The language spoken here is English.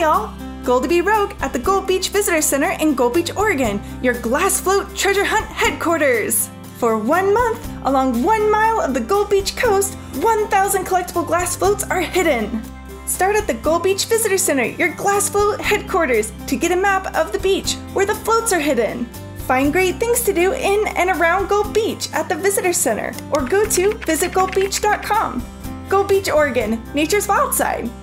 y'all! Gold to be Rogue at the Gold Beach Visitor Center in Gold Beach, Oregon, your glass float treasure hunt headquarters. For 1 month, along 1 mile of the Gold Beach coast, 1,000 collectible glass floats are hidden. Start at the Gold Beach Visitor Center, your glass float headquarters, to get a map of the beach where the floats are hidden. Find great things to do in and around Gold Beach at the Visitor Center, or go to visitgoldbeach.com. Gold Beach, Oregon, nature's wild side.